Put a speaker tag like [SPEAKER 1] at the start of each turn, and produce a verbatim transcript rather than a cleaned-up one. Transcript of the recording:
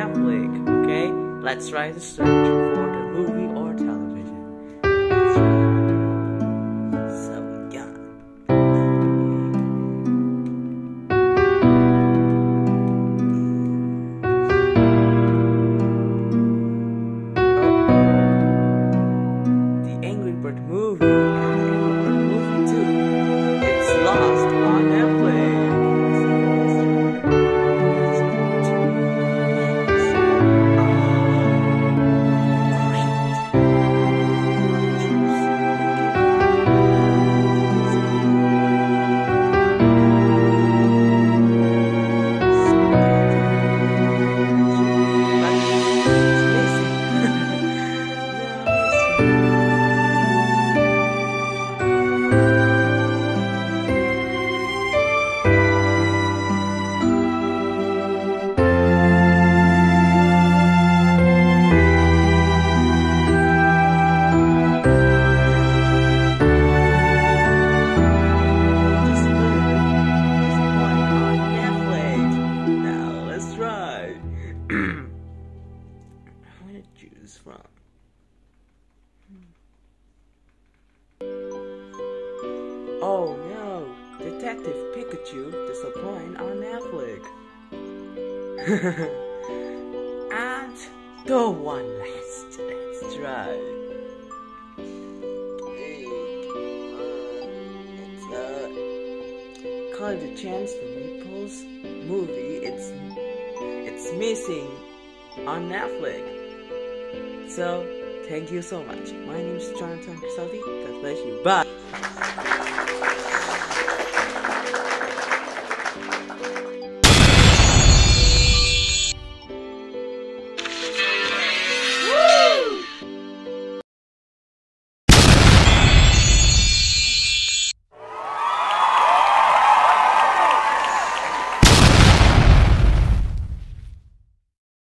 [SPEAKER 1] Netflix. Okay, let's try to search for the movie or television. Let's try. So we got. The Angry Bird movie and the Angry Bird movie too. It's lost on Netflix. Choose from. Oh no, Detective Pikachu disappoint on Netflix. And the one last. Let's try. It's uh called The Chance the Meeples movie. It's it's missing on Netflix. So, thank you so much. My name is Jonathan Crisaldi. God bless you. Bye.